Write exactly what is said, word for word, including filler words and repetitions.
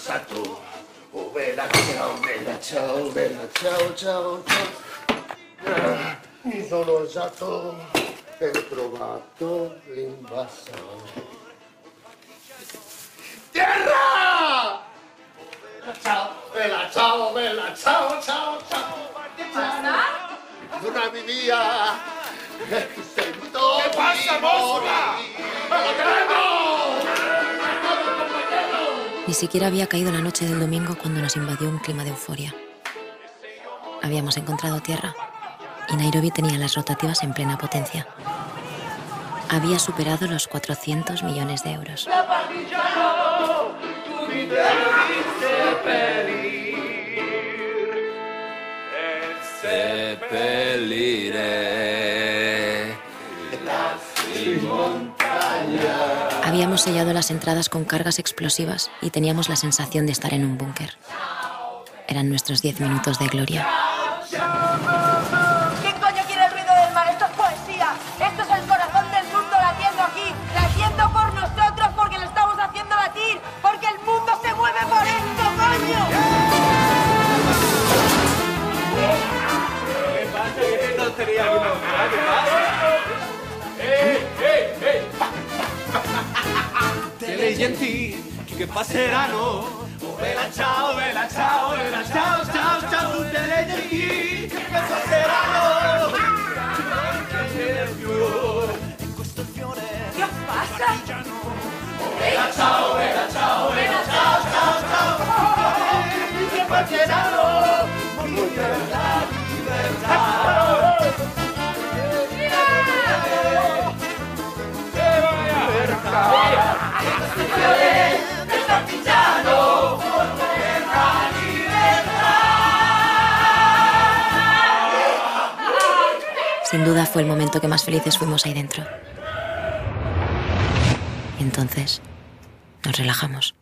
a tu. Oh, bella ciao, bella ciao, bella ciao, ciao, ciao. Mi sono usato e ho trovato l'invasore. Tierra! Ciao, bella ciao, bella ciao, ciao, ciao. Basta? Tornami via. Che sento. Che passa, mosca? ¡Me lo queremos! Ni siquiera había caído la noche del domingo cuando nos invadió un clima de euforia. Habíamos encontrado tierra y Nairobi tenía las rotativas en plena potencia. Había superado los cuatrocientos millones de euros. Habíamos sellado las entradas con cargas explosivas y teníamos la sensación de estar en un búnker. Eran nuestros diez minutos de gloria. ¿Quién coño quiere el ruido del mar? Esto es poesía. Esto es el corazón del mundo latiendo aquí. Latiendo por nosotros porque lo estamos haciendo latir. Porque el mundo se mueve por esto, coño. ¿Qué pasa? ¿Qué tontería? ¿Qué pasa? ¡Eh, eh, eh! Che leggi che passeranno. Oh, bella ciao, bella ciao, bella ciao, ciao, ciao. Tutte le genti che passeranno. ¿Qué os pasa? Oh, bella ciao, bella ciao, bella ciao, ciao, ciao. Che passeranno. Vive la libertà. Sin duda fue el momento que más felices fuimos ahí dentro. Y entonces nos relajamos.